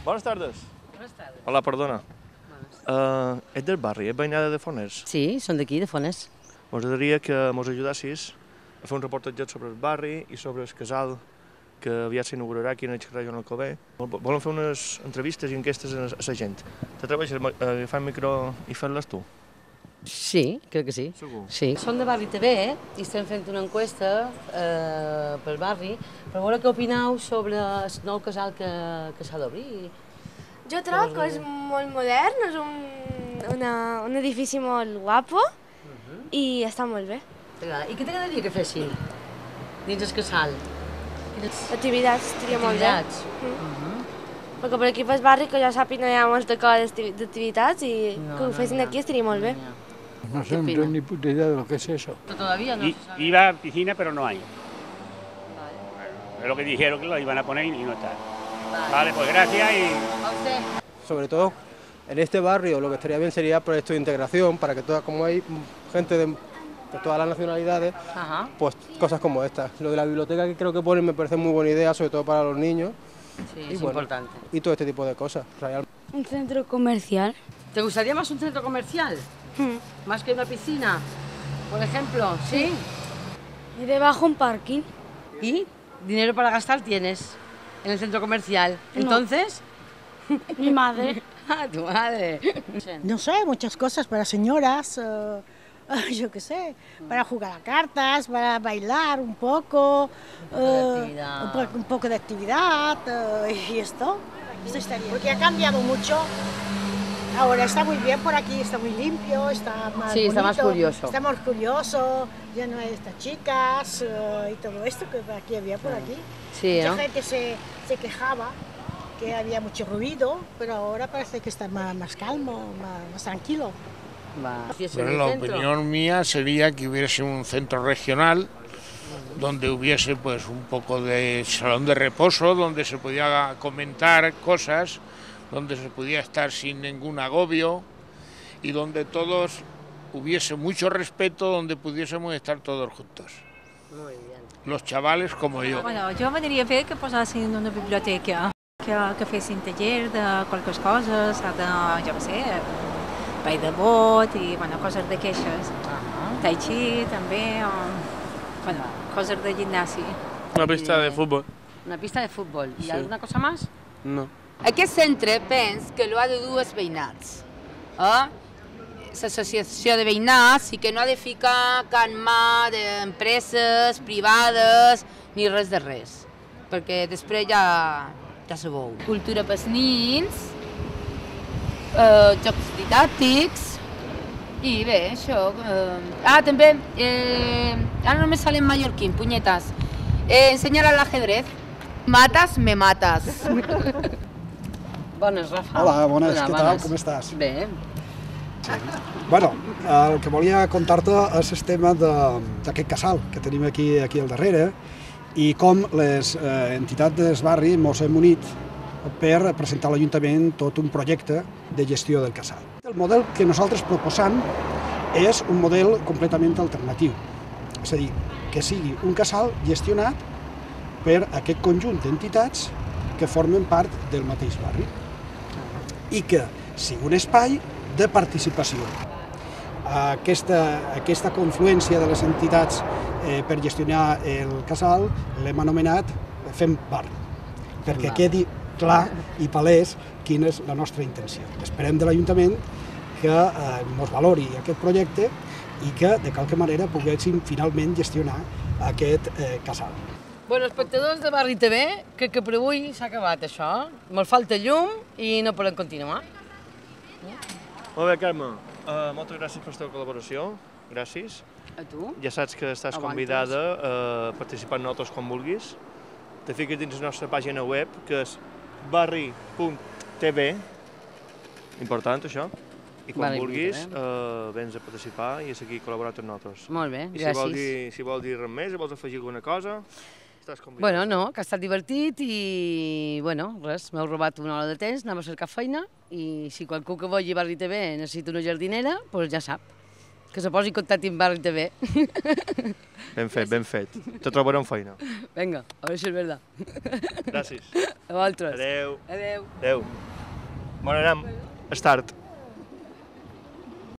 Buenas tardes. Buenas tardes. Hola, perdona. Ets del barri, ets veïnada de Foners. Sí, són d'aquí, de Foners. M'agradaria que mos ajudassis a fer un reportatget sobre el barri i sobre el casal que aviat s'inaugurarà aquí en el carrer Joan Alcover. Volem fer unes entrevistes i enquestes a la gent. T'atreveixes a agafar el micro i fer-les tu? Sí, crec que sí. Segur? Sí. Som de Barri TV i estem fent una enquesta pel barri per veure què opineu sobre el nou casal que s'ha d'obrir. Jo trobo que és molt modern, és un edifici molt guapo i està molt bé. I què t'agradaria que fessin dins el casal? Activitats estaria molt bé. Activitats? Perquè per aquí pel barri, que jo sàpiga, no hi ha molta cosa d'activitats i que ho fessin aquí estaria molt bé. No sé, no tengo ni puta idea de lo que es eso. Todavía no se sabe. Iba a piscina, pero no hay. Es lo que dijeron que lo iban a poner y no está. Vale, pues gracias y... A usted. Sobre todo en este barrio lo que estaría bien sería proyectos de integración para que todas, como hay gente de todas las nacionalidades, pues cosas como estas. Lo de la biblioteca que creo que ponen me parece muy buena idea, sobre todo para los niños. Sí, y es bueno, importante. Y todo este tipo de cosas. Realmente. Un centro comercial. ¿Te gustaría más un centro comercial? ¿Más que una piscina? Por ejemplo, ¿sí? Y debajo un parking. ¿Y dinero para gastar tienes en el centro comercial? No. Entonces... Mi madre. Ah, tu madre. No sé, muchas cosas para señoras, yo qué sé, para jugar a cartas, para bailar un poco, un poco de actividad y esto estaría bien. Porque ha cambiado mucho. Ahora está muy bien por aquí, está muy limpio, está más Sí, está más bonito, curioso. está más curioso, ya no hay estas chicas y todo esto que aquí había por aquí. Sí, Mucha ¿no? gente se quejaba que había mucho ruido, pero ahora parece que está más calmo, más tranquilo. Bueno, la opinión mía sería que hubiese un centro regional donde hubiese pues un poco de salón de reposo, donde se pudiera comentar cosas, donde se pudiera estar sin ningún agobio y donde todos hubiese mucho respeto, donde pudiésemos estar todos juntos. Muy bien. Los chavales como yo. Bueno, jo m'agradaria bé que posessin una biblioteca, que fessin taller de qualques coses, jo què sé, ball de bot i bueno, coses d'aquestes. Tai chi també, bueno, coses de gimnasi. Una pista de futbol. Una pista de futbol. I alguna cosa més? No. Aquest centre pens que l'ha de dur els veïnats. L'associació de veïnats i que no ha de ficar can mà d'empreses privades ni res de res, perquè després ja sabeu. Cultura pels nins, jocs didàctics i bé, això. També, ara només salen mallorquín, punyetes. Ensenyar al ajedrez. Mates, me mates. Bones, Rafa. Hola, bones, què tal? Com estàs? Bé. Bueno, el que volia contar-te és el tema d'aquest casal que tenim aquí al darrere i com les entitats del barri ens hem unit per presentar a l'Ajuntament tot un projecte de gestió del casal. El model que nosaltres proposam és un model completament alternatiu, és a dir, que sigui un casal gestionat per aquest conjunt d'entitats que formen part del mateix barri i que sigui un espai de participació. Aquesta confluència de les entitats per gestionar el casal l'hem anomenat Fem Bar, perquè quedi clar i palès quina és la nostra intenció. Esperem de l'Ajuntament que ens valori aquest projecte i que de qualque manera poguéssim finalment gestionar aquest casal. Bueno, espectadors de Barri TV, crec que per avui s'ha acabat això. Molt falta llum i no podem continuar. Molt bé, Carme. Moltes gràcies per la teva col·laboració. Gràcies. A tu? Ja saps que estàs convidada a participar en nosaltres quan vulguis. Te fiques dins la nostra pàgina web, que és barri.tv. Important, això. I quan vulguis, vens a participar i a seguir col·laborant amb nosaltres. Molt bé, gràcies. Si vols dir res més, si vols afegir alguna cosa, estàs convidat. Bueno, no, que ha estat divertit i, bueno, res, m'heu robat una hora de temps, anava a cercar feina i si qualcú que vulgui Barri TV necessita una jardinera, doncs ja sap. Que se posi en contacte amb Barri TV. Ben fet, ben fet. Te trobarem feina. Vinga, a veure si és veritat. Gràcies. A vosaltres. Adéu. Adéu. Adéu. Bon anem. És tard.